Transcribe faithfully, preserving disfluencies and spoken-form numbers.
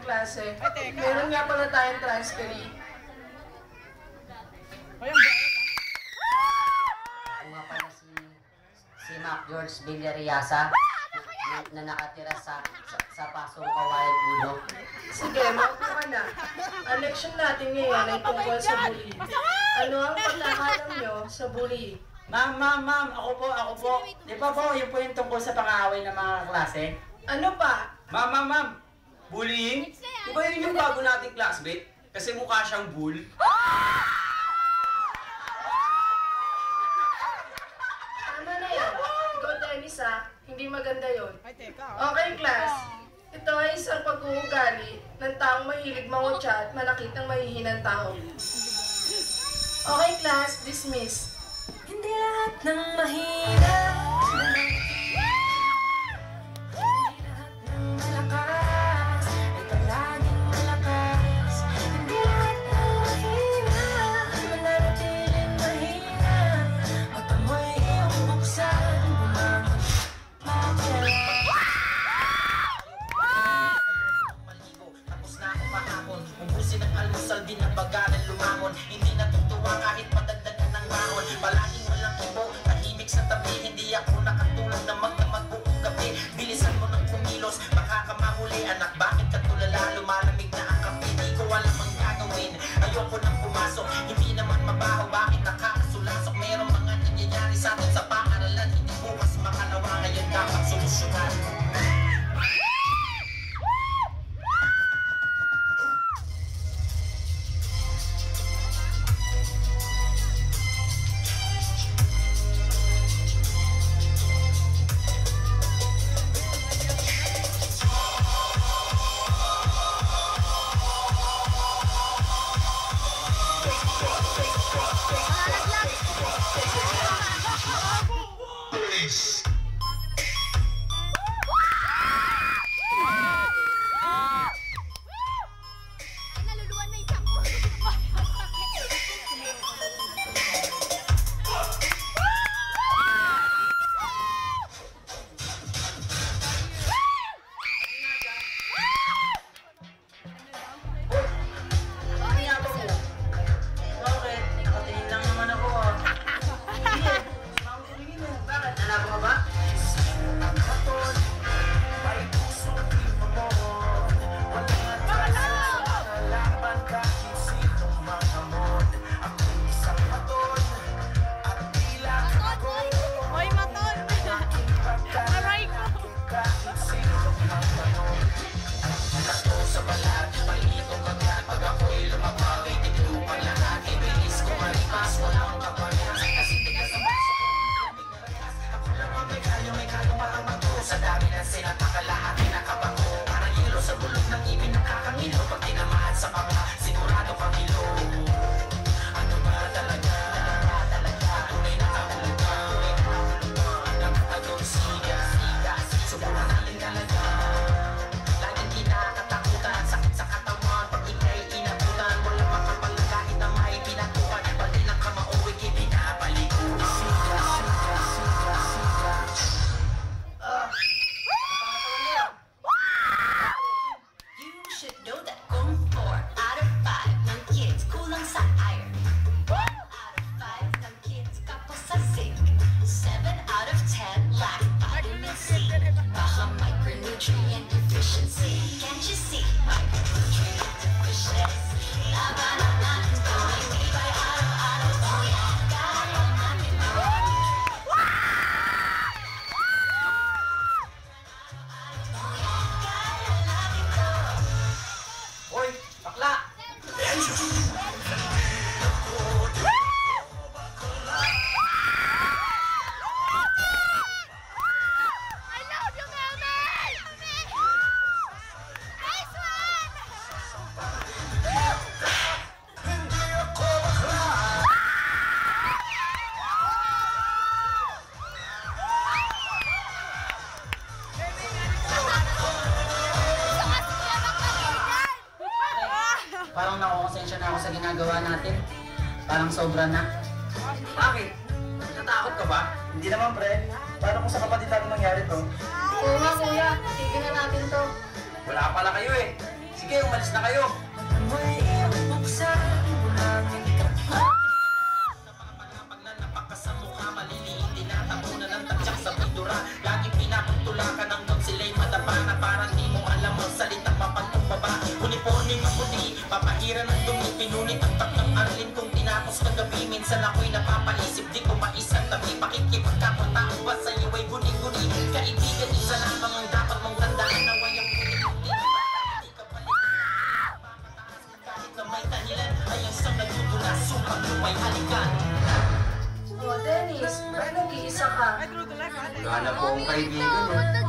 klase. Meron nga pala tayong transferee. Ay, ang bayad ah. Ako nga pala si, si Mac George Villariasa na, na nakatira sa, sa, sa Pasong Kawayan Uno. Sige, maupo ka na. Ang leksyon natin ngayon ay tungkol sa bully. Ano ang pagkakalam nyo sa bully? Ma'am, ma'am, ma'am, ako po, ako po. Di ba po, yun po yung tungkol sa pang-aaway ng mga klase? Ano pa? Ma'am, ma'am, ma'am, bullying? Di ba yun yung bago nating classmate? Kasi mukha siyang bull. Tama na yan. Ikaw, Dennis, ha? Hindi maganda yon. Ay, teka. Okay, class. Ito ay isang pag-uugali ng taong mahilig mangutya at manakit ng mahihinang tao. Okay, class. Dismiss. Hindi lahat ng mahirap na hindi lahat ng malakas ay palaging malakas. Hindi lahat ng mahirap mananatiling mahirap. At amoy iyong buksan, bumangon, magkala. Tapos na ako kahapon, umbusin ang almusal, di na bagalan lumangon. Hindi natutuwa kahit madagdagan ng baon. Palaging walang ibo, tahimik sa tabi. Hindi ako nakatulog na magdamag buong gabi. Bilisan mo ng kumilos, baka ka mahuli. Anak, bakit ka tulala? Lumalamig na ang kape, di ko alam ang gagawin. Ayoko nang pumasok, hindi naman mabaho. Bakit nakakasulasok? Merong mga nangyayari sa atin sa paaralan. Hindi bukas makalawa, ngayon dapat solusyonan. Parang nakukonsensya na ako sa ginagawa natin. Parang sobra na. Bakit? Natatakot ka ba? Hindi naman, pre. Paano kung sa kapatid natin nangyari to? Oo nga, kuya. Tignan na natin to. Wala pala kayo eh. Sige Sige, umalis na kayo. Amoy iyong buksan, buhangin ka. Napapalapag na napakas sa mukha, maliliit, tinatapunan ng tatsak sa pintura. Lagi pinapagtulakan ng doon sila'y madapa na parang di mo alam ang salitang mapagkumbaba. Uniforme maputi, papahiran ng dumi, pinunit ang tak ng arlin kung tinapos kagabi. Minsan ako'y napapaisip, di ko maisang tabi. Pakikipagkapatao ba sa'yo ay guni-guni? Kaibigan, isa lamang ang dapat mong tandaan na wayang puti-puti. Di ka balik, kahit na may dahilan, ay ang siyang nagtutunas, supang lumay halikan. O, Dennis, ba't nag-iisa ka? Wala na po akong kaibigan eh.